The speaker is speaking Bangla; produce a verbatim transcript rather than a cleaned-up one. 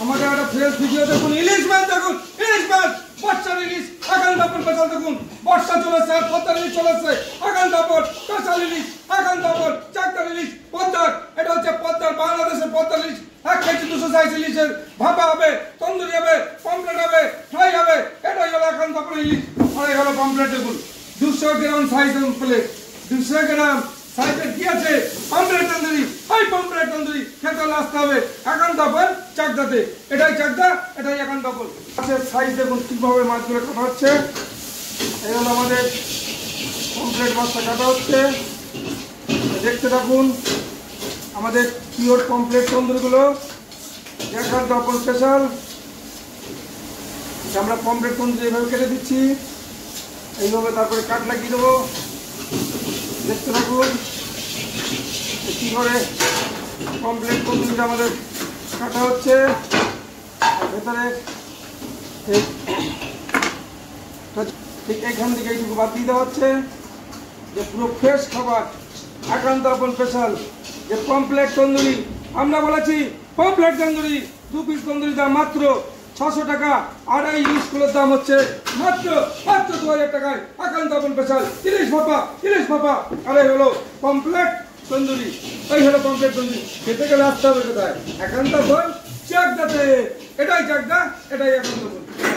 আমাদের একটা ফ্রেশ ভিডিও দেখুন, ইলিশ মাছ দেখুন, ইলিশ মাছ, বাচ্চার ইলিশ, আগান দাপন পেশাল দেখুন, বর্ষা চলেছে, পদ্মার ইলিশ চলেছে, আগান দাপন, পেশাল ইলিশ, আগান দাপন, চাকদার ইলিশ, পদ্মার, এটা হচ্ছে পদ্মার, বাংলাদেশের পদ্মার ইলিশ, এক কেজি দুশো সাইজ ইলিশের ভাপা হবে, তন্দুরি হবে, পমপ্লেট হবে, ফ্রাই হবে, এটাই হলো আগান দাপন ইলিশ। আর এই হলো পমপ্লেট দেখুন, দুশো গ্রাম সাইজ প্লেট, দুশো গ্রাম সাইজের কি আছে, পমপ্লেট তন্দুরি, ওই পমপ্লেট তন্দুরি খেতে হলে আসতে হবে আগান দাপন চাকদাতে, এটাই চাকদা, এটাই আগান দাপন। মাছের সাইজ দেখুন কিভাবে মাছগুলো কাটা হচ্ছে, এই হলো আমাদের পমপ্লেট মাছটা কাটা হচ্ছে, দেখতে থাকুন আমাদের পিওর পমপ্লেট তন্দুরিগুলো, আগান দাপন স্পেশাল। আমরা পমপ্লেট তন্দুরি এইভাবে কেটে দিচ্ছি, এইভাবে তারপরে কাট লাগিয়ে দেবো, দেখতে থাকুন কি করে পমপ্লেট তন্দুরিটা আমাদের কাটা হচ্ছে। ভেতরে ঠিক এইখান থেকে এইটুকু বাদ দিয়ে দেওয়া হচ্ছে, যে পুরো ফ্রেশ খাবার আগান দাপন স্পেশাল যে পমপ্লেট তন্দুরি। আমরা বলেছি পমপ্লেট তন্দুরি দু পিস তন্দুরির দাম মাত্র ছশো টাকা, আর এই ইলিশগুলোর দাম হচ্ছে মাত্র মাত্র দু হাজার টাকায়। আগান দাপন স্পেশাল ইলিশ ভাপা, ইলিশ ভাপা, আর এই হলো পমপ্লেট তন্দুরি, এই হলো পমপ্লেট তন্দুরি। খেতে গেলে আসতে হবে কোথায়, আগান দাপন চাকদাতে, এটাই চাকদা, এটাই আগান দাপন।